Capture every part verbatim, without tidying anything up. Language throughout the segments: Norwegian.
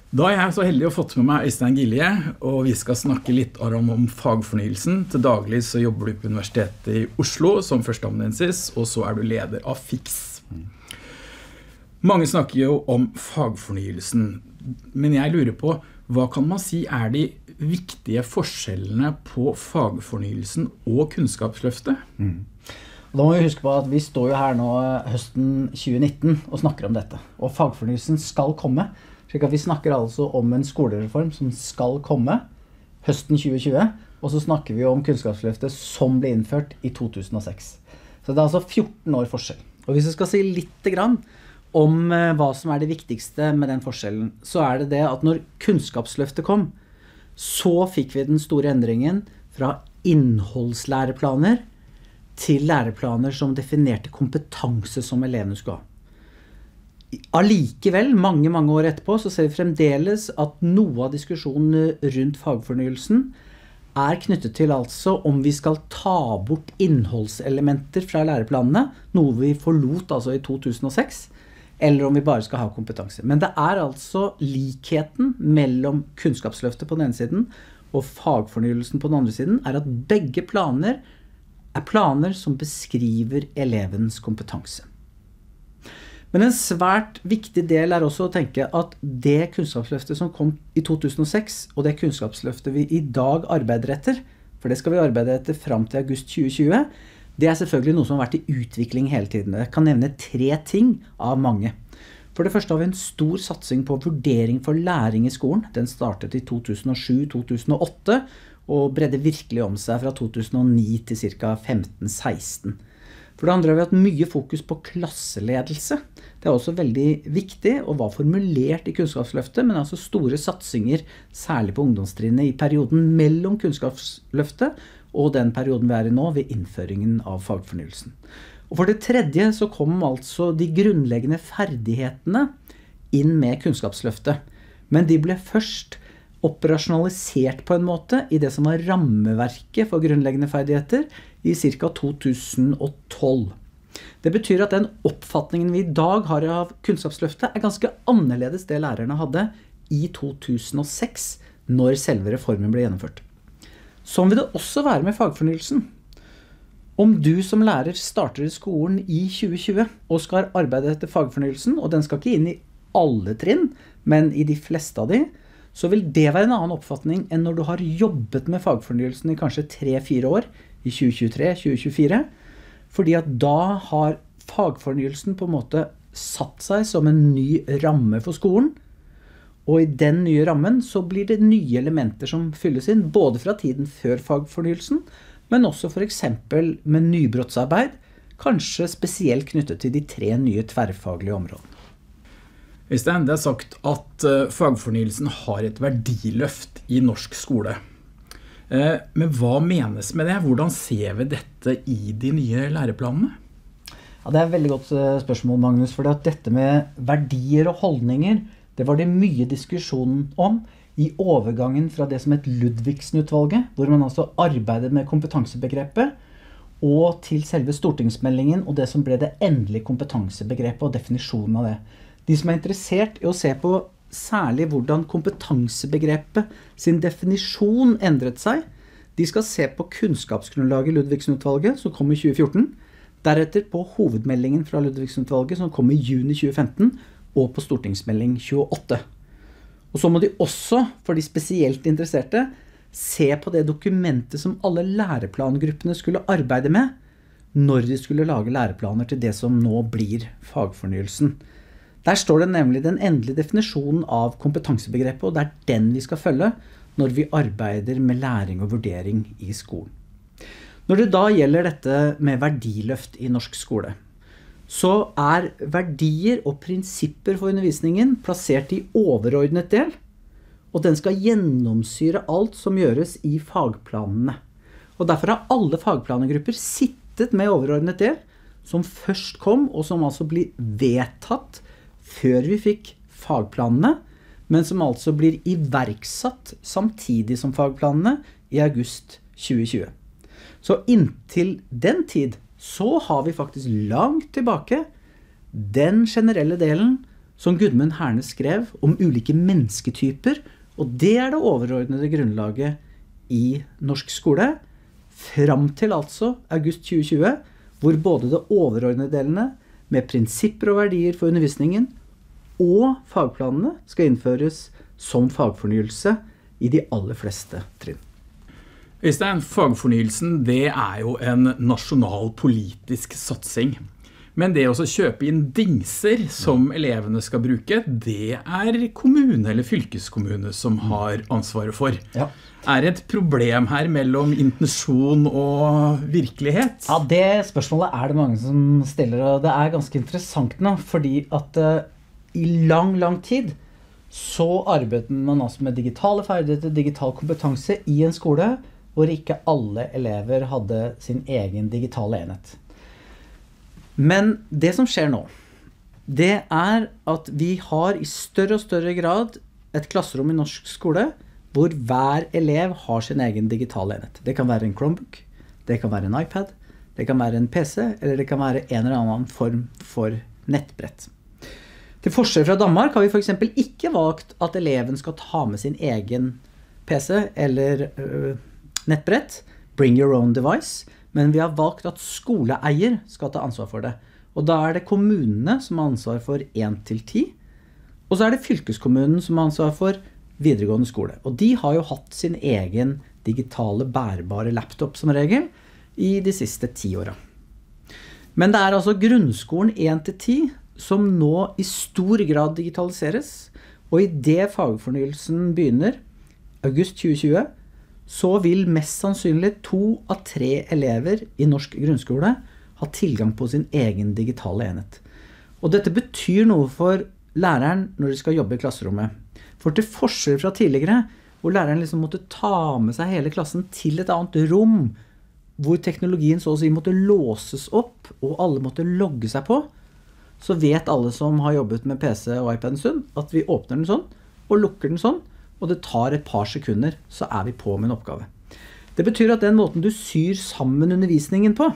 Da er jeg så heldig å fått med meg Øystein Gilje, og vi skal snakke litt om, om fagfornyelsen. Til daglig så jobber du på Universitetet i Oslo som førsteamanuensis, og så er du leder av FIX. Mange snakker jo om fagfornyelsen, men jeg lurer på, hva kan man si er de viktige forskjellene på fagfornyelsen og kunnskapsløftet? Mm. Da må vi huske på at vi står jo her nå høsten tjue nitten og snakker om dette, og fagfornyelsen skal komme. Slik at vi snakker altså om en skolereform som skal komme høsten tjue tjue, og så snakker vi om kunnskapsløftet som ble innført i to tusen og seks. Så det er altså fjorten år forskjell. Og hvis vi skal si litt grann om hva som er det viktigste med den forskjellen, så er det det at når kunnskapsløftet kom, så fikk vi den store endringen fra innholdslæreplaner til læreplaner som definerte kompetanse som elevene skulle ha. Allikevel, mange, mange år etterpå, så ser vi fremdeles at noe av diskusjonen rundt fagfornyelsen er knyttet til altså om vi skal ta bort innholdselementer fra læreplanene, noe vi forlot altså i to tusen og seks, eller om vi bare skal ha kompetanse. Men det er altså likheten mellom kunnskapsløftet på den ene siden og fagfornyelsen på den andre siden, er at begge planer er planer som beskriver elevens kompetanse. Men en svært viktig del er også å tenke at det kunnskapsløftet som kom i to tusen og seks, og det kunnskapsløftet vi i dag arbeider etter, for det skal vi arbeide etter frem til august tjue tjue, det er selvfølgelig noe som har vært i utvikling hele tiden. Jeg kan nevne tre ting av mange. For det første har vi en stor satsing på vurdering for læring i skolen. Den startet i to tusen og sju til to tusen og åtte, og bredde virkelig om seg fra to tusen og ni til ca. femten seksten. For det andre har vi hatt mye fokus på klasseledelse. Det er også veldig viktig og var formulert i kunnskapsløftet, men altså store satsinger, særlig på ungdomstrinnet, i perioden mellom kunnskapsløftet og den perioden vi er i nå ved innføringen av fagfornyelsen. Og for det tredje så kom altså de grunnleggende ferdighetene inn med kunnskapsløftet, men de ble først operasjonalisert på en måte i det som var rammeverket for grunnleggende ferdigheter i ca. to tusen og tolv. Det betyr at den oppfatningen vi i dag har av kunnskapsløftet er ganske annerledes det lærerne hadde i to tusen og seks, når selve reformen ble gjennomført. Sånn vil det også være med fagfornyelsen. Om du som lærer starter i skolen i tjue tjue og skal arbeide etter fagfornyelsen, og den skal ikke inn i alle trinn, men i de fleste av de, så vil det være en annen oppfatning enn når du har jobbet med fagfornyelsen i kanskje tre fire år, i tjue tjuetre til tjue tjuefire, fordi at da har fagfornyelsen på en måte satt seg som en ny ramme for skolen, og i den nye rammen så blir det nye elementer som fylles inn, både fra tiden før fagfornyelsen, men også for eksempel med nybrottsarbeid, kanskje spesielt knyttet til de tre nye tverrfaglige områdene. Øystein, det er sagt at fagfornyelsen har et verdiløft i norsk skole. Men hva menes med det? Hvordan ser vi dette i de nye læreplanene? Ja, det er et veldig godt spørsmål, Magnus, for dette med verdier og holdninger, det var det mye diskusjon om i overgangen fra det som het Ludvigsen-utvalget, hvor man altså arbeidet med kompetansebegrepet, og til selve stortingsmeldingen og det som ble det endelige kompetansebegrepet og definisjonen av det. De som er interessert i å se på særlig hvordan kompetansebegrepet sin definisjon endret seg, de skal se på kunnskapsgrunnlaget i Ludvigsen-utvalget, som kom i tjue fjorten, deretter på hovedmeldingen fra Ludvigsen-utvalget, som kom i juni tjue femten, og på stortingsmelding tjueåtte. Og så må de også, for de spesielt interesserte, se på det dokumentet som alle læreplangruppene skulle arbeide med, når de skulle lage læreplaner til det som nå blir fagfornyelsen. Der står det nemlig den endelige definisjonen av kompetansebegrepet, og det er den vi skal følge når vi arbeider med læring og vurdering i skolen. Når det da gjelder dette med verdiløft i norsk skole, så er verdier og prinsipper for undervisningen plassert i overordnet del, og den skal gjennomsyre alt som gjøres i fagplanene. Og derfor har alle fagplanegrupper sittet med overordnet del, som først kom, og som altså blir vedtatt før vi fikk fagplanene, men som altså blir iverksatt samtidig som fagplanene i august tjue tjue. Så inntil den tid så har vi faktisk langt tilbake den generelle delen som Gudmund Hernes skrev om ulike mennesketyper, og det er det overordnede grunnlaget i norsk skole, frem til altså august tjue tjue, hvor både det overordnede delene med prinsipper og verdier for undervisningen og fagplanene skal innføres som fagfornyelse i de aller fleste trinn. Øystein, fagfornyelsen det er jo en nasjonal politisk satsing. Men det å kjøpe inn dingser som elevene skal bruke, det er kommune eller fylkeskommune som har ansvaret for. Ja. Er det et problem her mellom intensjon og virkelighet? Ja, det spørsmålet er det mange som stiller, og det er ganske interessant nå, fordi at uh, i lang, lang tid så arbeidet man altså med digitale ferdigheter, digital kompetanse i en skole, hvor ikke alle elever hadde sin egen digitale enhet. Men det som skjer nå, det er at vi har i større og større grad et klasserom i norsk skole, hvor hver elev har sin egen digitale enhet. Det kan være en Chromebook, det kan være en iPad, det kan være en P C, eller det kan være en eller annen form for nettbrett. Til forskjell fra Danmark har vi for eksempel ikke valgt at eleven skal ta med sin egen P C eller uh, nettbrett, bring your own device, men vi har valgt at skoleeier skal ta ansvar for det. Og da er det kommunene som har ansvar for én til ti, og så er det fylkeskommunen som har ansvar for videregående skole. Og de har jo hatt sin egen digitale bærbare laptop som regel i de siste ti årene. Men det er altså grunnskolen én til ti som nå i stor grad digitaliseres, og i det fagfornyelsen begynner, august tjue tjue, så vil mest sannsynlig to av tre elever i norsk grunnskole ha tilgang på sin egen digitale enhet. Og dette betyr noe for læreren når de skal jobbe i klasserommet. For til forskjell fra tidligere, hvor læreren liksom måtte ta med seg hele klassen til et annet rom, hvor teknologien så å si måtte låses opp, og alle måtte logge seg på, så vet alle som har jobbet med P C og iPad en stund, at vi åpner den sånn, og lukker den sånn, og det tar et par sekunder, så er vi på med en oppgave. Det betyr at den måten du syr sammen undervisningen på,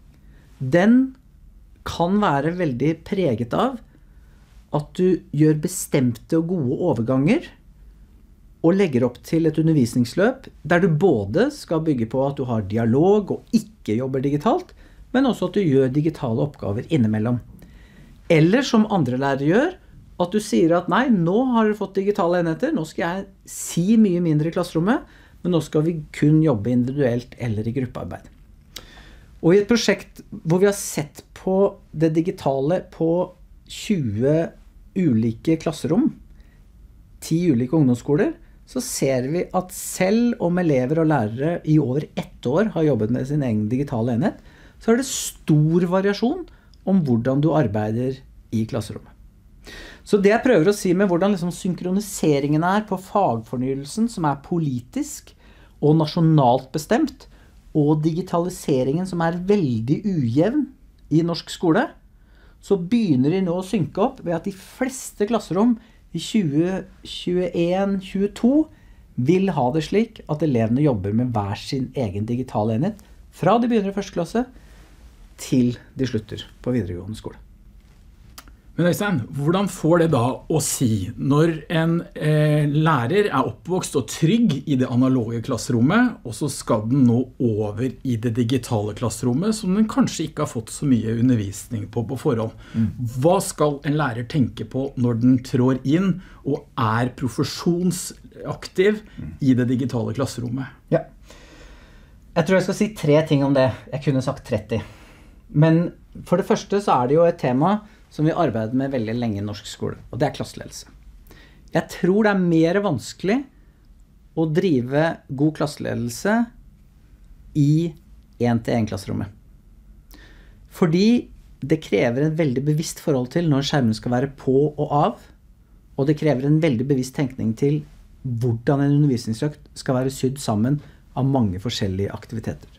den kan være veldig preget av at du gjør bestemte og gode overganger, og legger opp til et undervisningsløp, der du både skal bygge på at du har dialog og ikke jobber digitalt, men også at du gjør digitale oppgaver innimellom. Eller som andre lærere gjør, at du sier at nei, nå har du fått digitale enheter, nå skal jeg si mye mindre i klasserommet, men nå skal vi kun jobbe individuelt eller i gruppearbeid. Og i et prosjekt hvor vi har sett på det digitale på tjue ulike klasserom, ti ulike ungdomsskoler, så ser vi at selv om elever og lærere i over ett år har jobbet med sin egen digitale enhet, så er det stor variasjon om hvordan du arbeider i klasserommet. Så det jeg prøver å si med hvordan liksom synkroniseringen er på fagfornyelsen, som er politisk og nasjonalt bestemt, og digitaliseringen som er veldig ujevn i norsk skole, så begynner de nå å synke opp ved at de fleste klasserom i tjue tjueen tjueto vil ha det slik at elevene jobber med hver sin egen digitale enhet fra de begynner i første klasse til de slutter på videregående skole. Men Øystein, hvordan får det da å si når en eh, lærer er oppvokst og trygg i det analoge klasserommet, og så skal den nå over i det digitale klasserommet, som den kanskje ikke har fått så mye undervisning på på forhånd? Mm. Hva skal en lærer tenke på når den trår inn og er profesjonsaktiv mm. i det digitale klasserommet? Ja. Jeg tror jeg skal si tre ting om det. Jeg kunne sagt tretti. Men for det første så er det jo et tema som vi arbeider med veldig lenge i norsk skole, og det er klasseledelse. Jeg tror det er mer vanskelig å drive god klasseledelse i en-til-en-klasserommet. Fordi det krever en veldig bevisst forhold til når skjermen skal være på og av, og det krever en veldig bevisst tenkning til hvordan en undervisningsøkt skal være sydd sammen av mange forskjellige aktiviteter.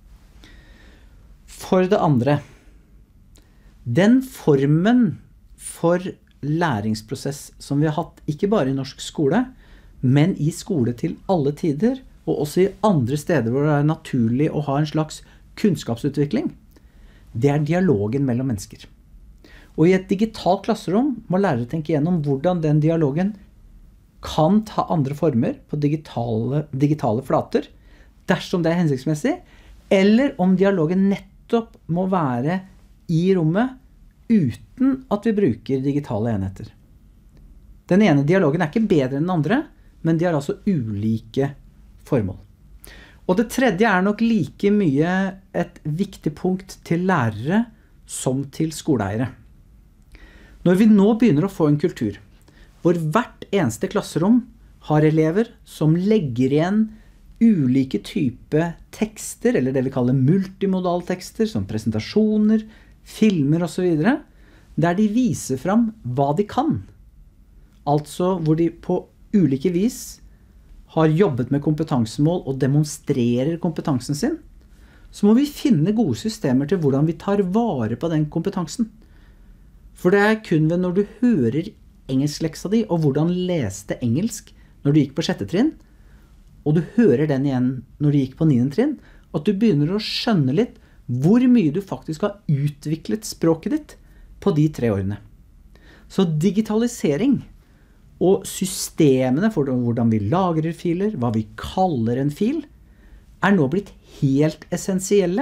For det andre, den formen for læringsprosess som vi har hatt, ikke bare i norsk skole, men i skole til alle tider, og også i andre steder hvor det er naturlig å ha en slags kunnskapsutvikling, det er dialogen mellom mennesker. Og i et digitalt klasserom må lærere tenke gjennom hvordan den dialogen kan ta andre former på digitale, digitale flater, dersom det er hensiktsmessig, eller om dialogen nettopp må være i rommet uten at vi bruker digitale enheter. Den ene dialogen er ikke bedre enn den andre, men de har altså ulike formål. Og det tredje er nok like mye et viktig punkt til lærere som til skoleeiere. Når vi nå begynner å få en kultur, hvor hvert eneste klasserom har elever som legger igjen ulike typer tekster, eller det vi kaller multimodaltekster, som presentasjoner, filmer og så videre, der de viser fram hva de kan. Altså hvor de på ulike vis har jobbet med kompetansemål og demonstrerer kompetansen sin, så må vi finne gode systemer til hvordan vi tar vare på den kompetansen. For det er kun ved når du hører engelskleksa di, og hvordan leste engelsk når du gikk på sjette trinn, og du hører den igjen når du gikk på niende trinn, at du begynner å skjønne litt hvor mye du faktisk har utviklet språket ditt på de tre årene. Så digitalisering og systemene for hvordan vi lagrer filer, hva vi kaller en fil, er nå blitt helt essensielle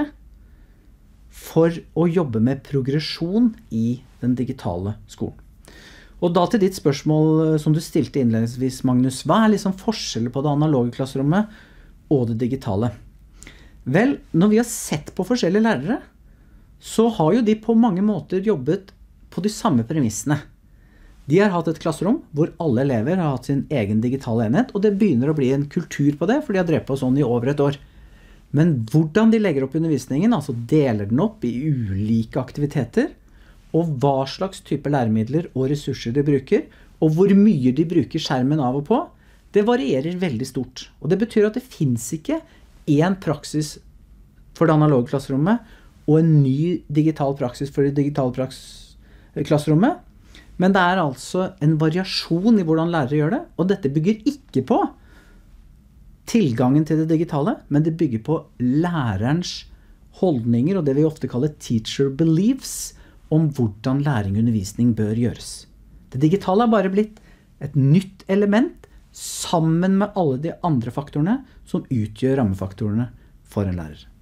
for å jobbe med progresjon i den digitale skolen. Og da til ditt spørsmål som du stilte innledningsvis, Magnus, hva er liksom forskjellen på det analoge klasserommet og det digitale? Vel, når vi har sett på forskjellige lærere, så har jo de på mange måter jobbet på de samme premissene. De har hatt et klasserom hvor alle elever har hatt sin egen digitale enhet, og det begynner å bli en kultur på det, for de har drevet på sånn i over et år. Men hvordan de legger opp undervisningen, altså deler den opp i ulike aktiviteter, og hva slags type læremidler og ressurser de bruker, og hvor mye de bruker skjermen av og på, det varierer veldig stort. Og det betyr at det finnes ikke en praksis for det analoge klasserommet, og en ny digital praksis for det digitale praks- klasserommet, men det er altså en variasjon i hvordan lærere gjør det, og dette bygger ikke på tilgangen til det digitale, men det bygger på lærerens holdninger, og det vi ofte kaller teacher beliefs, om hvordan læring og undervisning bør gjøres. Det digitale har bare blitt et nytt element, sammen med alle de andre faktorene som utgjør rammefaktorene for en lærer.